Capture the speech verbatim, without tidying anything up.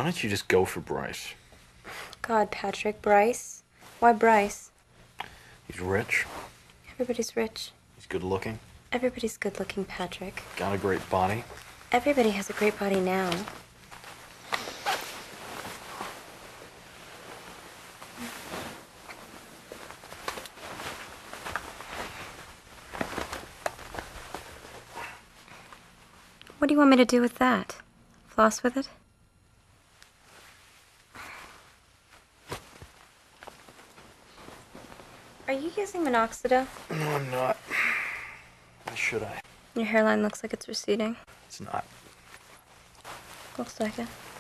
Why don't you just go for Bryce? God, Patrick, Bryce? Why Bryce? He's rich. Everybody's rich. He's good looking. Everybody's good looking, Patrick. Got a great body. Everybody has a great body now. What do you want me to do with that? Floss with it? Are you using minoxidil? No, I'm not. Why should I? Your hairline looks like it's receding. It's not. Looks like it.